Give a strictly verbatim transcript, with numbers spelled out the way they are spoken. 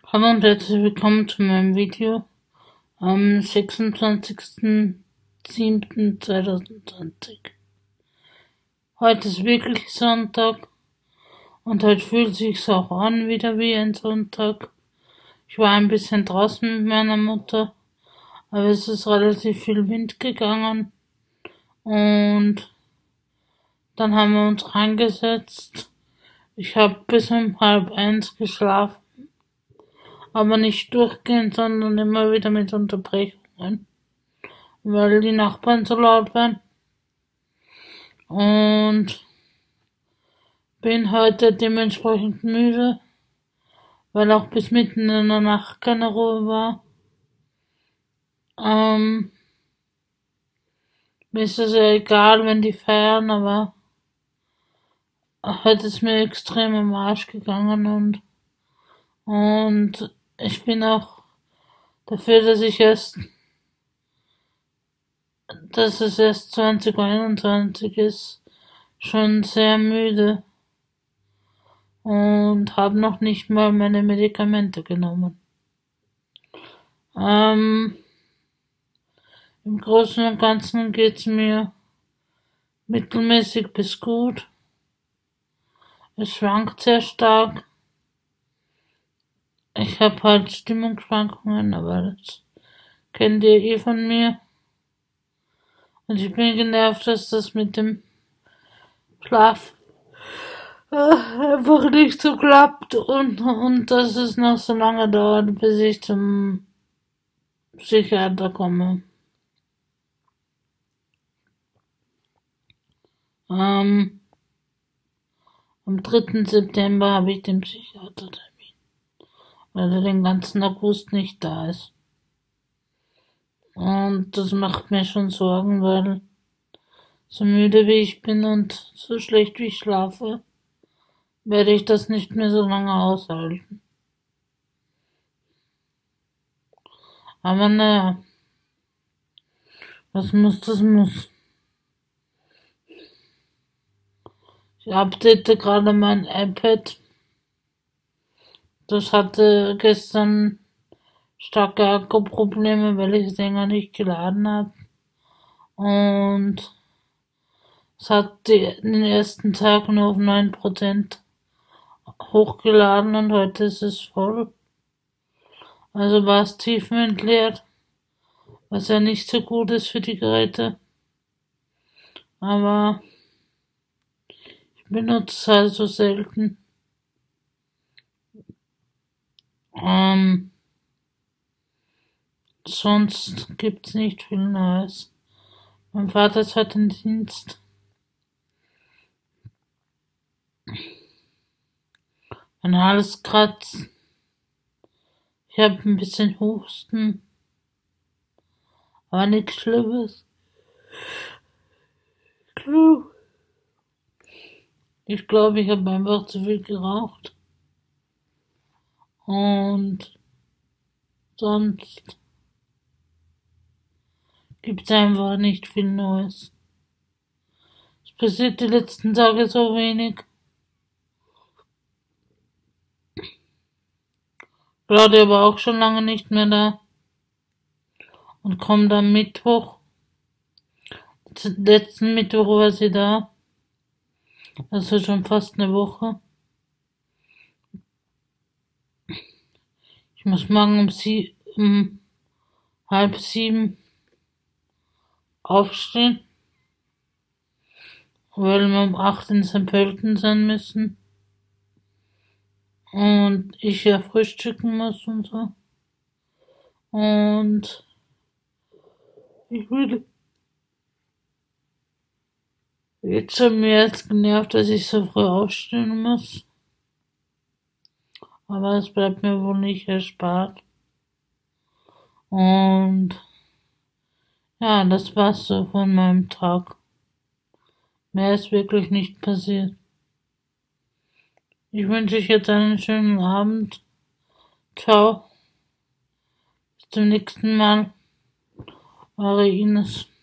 Hallo und herzlich willkommen zu meinem Video am sechsundzwanzigsten siebten zweitausendzwanzig. Heute ist wirklich Sonntag und heute fühlt sich's auch an wieder wie ein Sonntag. Ich war ein bisschen draußen mit meiner Mutter, aber es ist relativ viel Wind gegangen und dann haben wir uns reingesetzt. Ich habe bis um halb eins geschlafen. Aber nicht durchgehend, sondern immer wieder mit Unterbrechungen, weil die Nachbarn so laut waren. Und bin heute dementsprechend müde, weil auch bis mitten in der Nacht keine Ruhe war. Ähm, mir ist es ja egal, wenn die feiern, aber heute ist mir extrem am Arsch gegangen und, und ich bin auch dafür, dass ich erst dass es erst zwanzig einundzwanzig ist, schon sehr müde und habe noch nicht mal meine Medikamente genommen. Ähm, Im Großen und Ganzen geht's mir mittelmäßig bis gut. Es schwankt sehr stark. Ich habe halt Stimmungsschwankungen, aber das kennt ihr eh von mir. Und ich bin genervt, dass das mit dem Schlaf äh, einfach nicht so klappt und, und dass es noch so lange dauert, bis ich zum Psychiater komme. Ähm, am dritten September habe ich den Psychiatertermin, weil er den ganzen August nicht da ist. Und das macht mir schon Sorgen, weil so müde wie ich bin und so schlecht wie ich schlafe, werde ich das nicht mehr so lange aushalten. Aber naja, was muss, das muss. Ich update gerade mein iPad. Das hatte gestern starke Akkuprobleme, weil ich es länger nicht geladen habe. Und es hat die, den ersten Tag nur auf neun Prozent hochgeladen und heute ist es voll. Also war es tiefenentleert, was ja nicht so gut ist für die Geräte. Aber ich benutze es halt so selten. Ähm, sonst gibt's nicht viel Neues. Mein Vater ist heute im Dienst. Mein Hals kratzt. Ich habe ein bisschen Husten. Aber nichts Schlimmes. Ich glaube, ich habe einfach zu viel geraucht. Und sonst gibt's einfach nicht viel Neues. Es passiert die letzten Tage so wenig. Claudia war auch schon lange nicht mehr da und kommt am Mittwoch. Letzten Mittwoch war sie da. Also schon fast eine Woche. Ich muss morgen um, sie, um halb sieben aufstehen, weil wir um acht in Sankt Pölten sein müssen. Und ich ja frühstücken muss und so. Und ich bin jetzt schon mehr als genervt, dass ich so früh aufstehen muss. Aber es bleibt mir wohl nicht erspart. Und ja, das war's so von meinem Tag. Mehr ist wirklich nicht passiert. Ich wünsche euch jetzt einen schönen Abend. Ciao. Bis zum nächsten Mal. Eure Ines.